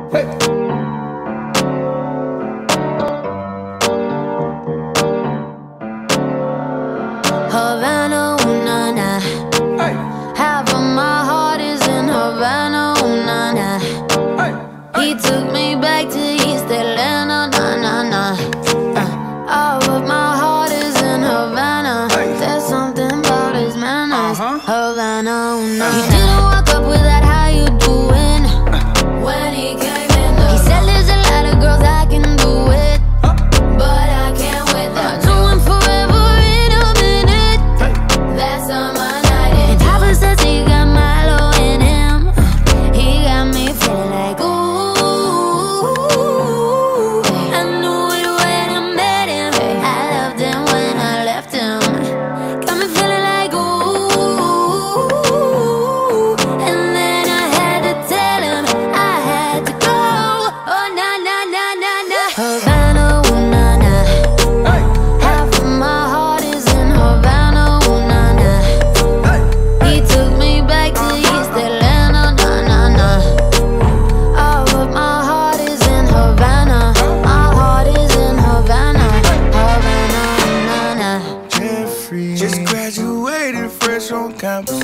Havana, ooh, nah, nah. Hey. Half of my heart is in Havana, ooh, nah, nah. Hey. He took me back to East Atlanta, nah, nah, nah. All of my heart is in Havana. Hey. There's something about his manners. Havana, ooh, nah, nah. He didn't walk up with that how you doing when he came in. He said there's a lot of girls I can do it, but I can't with them. I do him forever in a minute. That's on my night. And Papa says he got Milo in him. He got me feeling like ooh. I knew it when I met him. I loved him when I left him. Got me feeling like ooh. And then I had to tell him I had to go. Oh na na na na na. Havana, ooh na na. Half of my heart is in Havana, ooh na na. He took me back to East Atlanta, nah nah nah. All of my heart is in Havana. My heart is in Havana, Havana, nah nah. Jeffrey just graduated fresh on campus.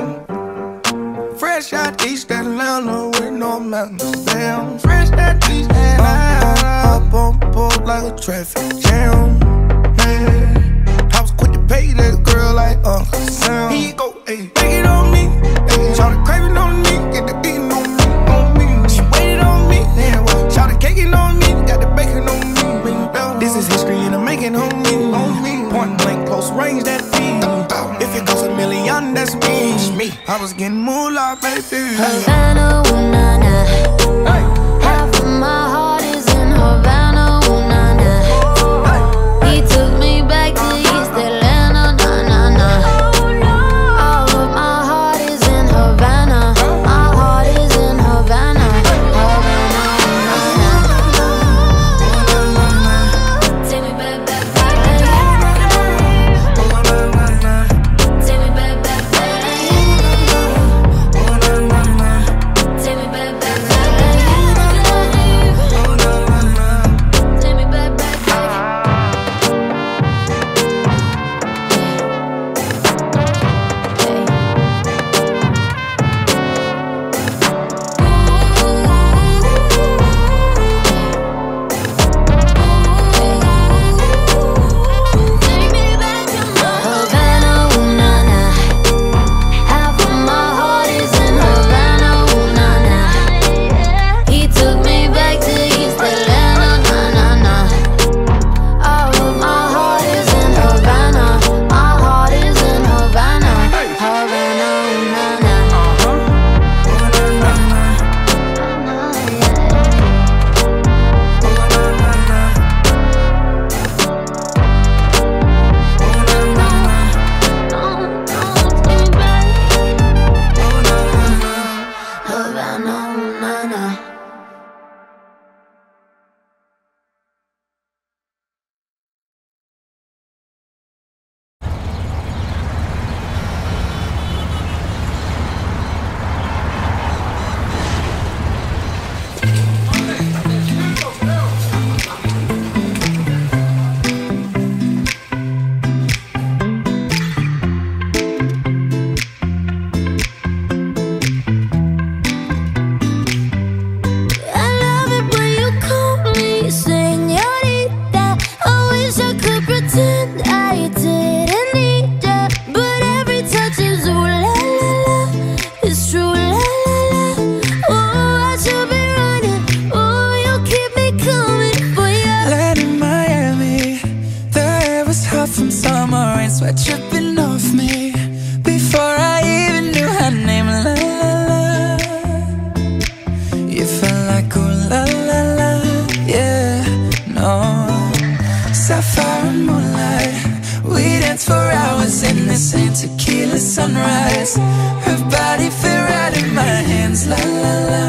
Fresh out East Atlanta with no mountains. Damn, fresh out East Atlanta. Up on board like a traffic jam. Man, I was quick to pay that girl like Uncle Sam. He go, ayy, take it on me. Ayy, shout the craving on me, get the beating on me, on me. She waited on me, then what? Shout the caking on me, got the bacon on me. This is history and I'm making on me, on me. Point blank, close range, that beat. If it goes $1 million, that's me. I was getting moolah, baby. Havana, ooh na na. Half of my heart is in Havana, ooh na na. He took me back to East Atlanta, nah nah nah. All of my heart is in Havana. My heart is in Havana, Havana, ooh na na. Take me back, back, back. Take me back, back, back. Take me back, back, back. Take me back, back, Havana, ooh na na. Half of my heart is in Havana, ooh na na. He took me back to East Atlanta, nah nah nah. All of my heart is in Havana. My heart is in Havana, Havana, ooh na na. Havana, ooh na na. I love it when you call me señorita. I wish I could pretend I didn't need ya, but every touch is ooh la la la. It's true la la la. Oh, I should be running. Oh, you keep me coming for ya. Land in Miami, the air was hot from summer rain, sweat dripping off me before I even knew her name. La la la, you felt like ooh la la la, yeah, no. Sapphire and moonlight, we danced for hours in the same tequila sunrise. Her body fit right in my hands, la la la.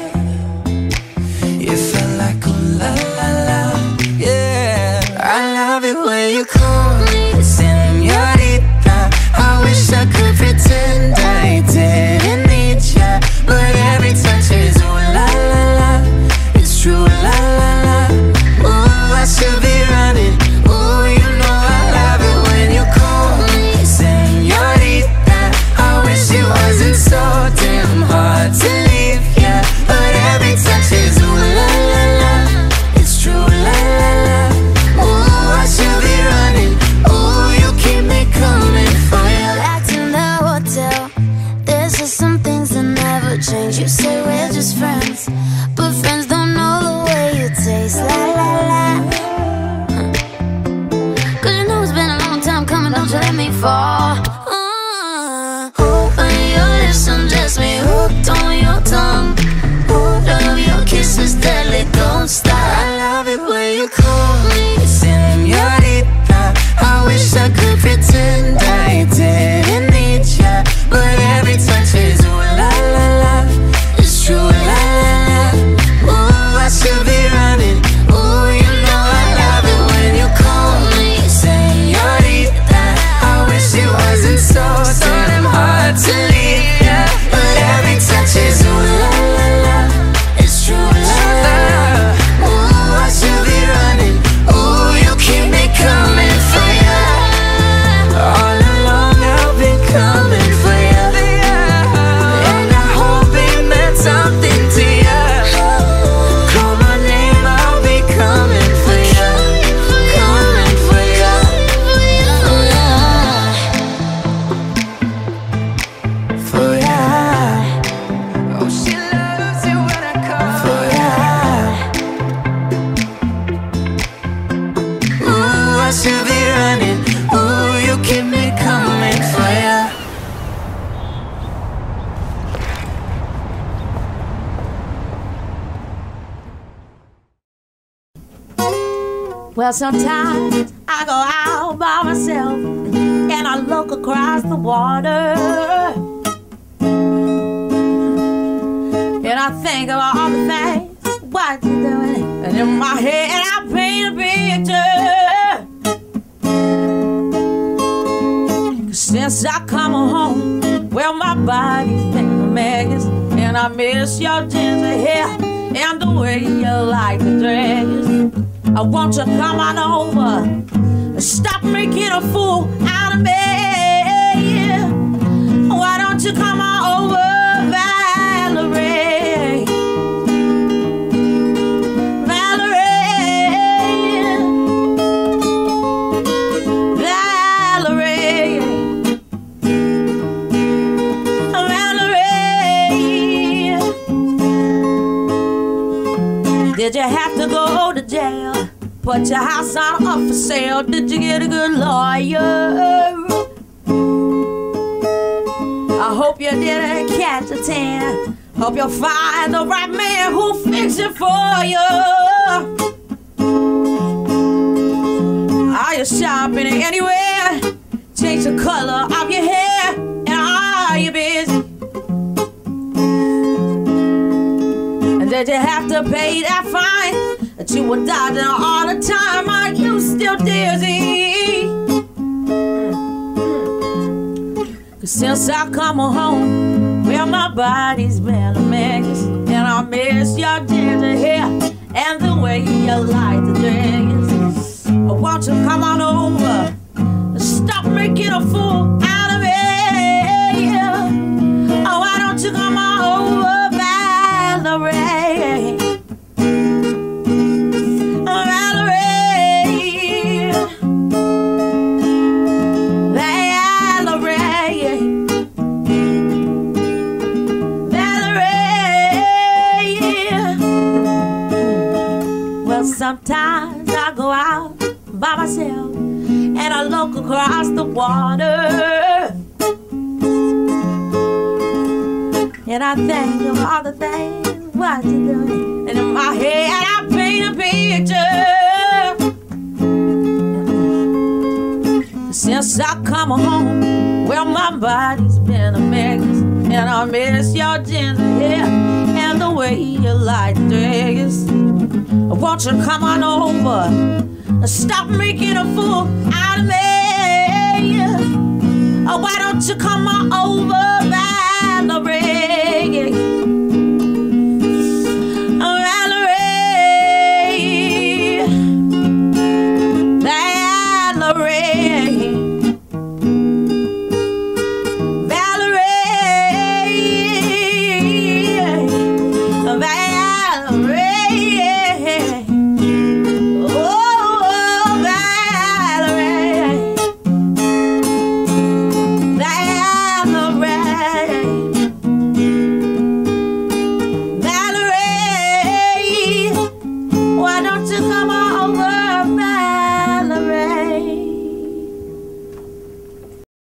You felt like ooh la la la, yeah. I love it when you call me señorita. I wish I could pretend I didn't need ya, but every touch is ooh la la la. change. You say we're just friends, but friends don't know the way you taste. La la la. Cause you know it's been a long time coming, don't you let me fall. When your lips undress me, hooked on your tongue. Love your kisses deadly, don't stop. I love it when you call me señorita. I wish I could pretend I didn't need ya, but every touch is ooh la la la. It's true la la la. Ooh, I should be running. Ooh, you know I love it when you call me señorita. I wish it wasn't so damn hard to leave ya, but every touch is ooh la la la. It's true la la la. Ooh, I should be running. Ooh, you keep me coming for ya. All along I've been coming for ya, and I hope it meant something to ya. Call my name, I'll be coming for ya, coming for ya, for ya. Oh, she loves it when I call for ya. Ooh, I should be running. Ooh, you keep me coming for ya. Well, sometimes I go out by myself and I look across the water, and I think of all the things what you're doing, and in my head I paint a picture. 'Cause since I come home, well, my body's been a mess, and I miss your ginger hair and the way you like the dress. I want you to come on over, stop making a fool out of me. Why don't you come on over, Valerie? Valerie, Valerie, Valerie. Did you have to go to jail? Put your house on up for sale. Did you get a good lawyer? I hope you didn't catch a tan. Hope you'll find the right man who'll fix it for you. Are you shopping anywhere? Change the color of your hair, and are you busy? And did you have to pay that fine that you were dodging all the time? Are you still dizzy? 'Cause since I come home, well, my body's been a mess, and I miss your ginger hair and the way you like the dress. Oh, won't you come on over, stop making a fool out of me? Oh, why don't you come on over, Valerie? Sometimes I go out by myself and I look across the water, and I think of all the things what you're doing, and in my head I paint a picture. Since I come home, well, my body's been a mess, and I miss your ginger hair and the way you like the dress. Won't you come on over, stop making a fool out of me? Oh, why don't you come on over, Valerie?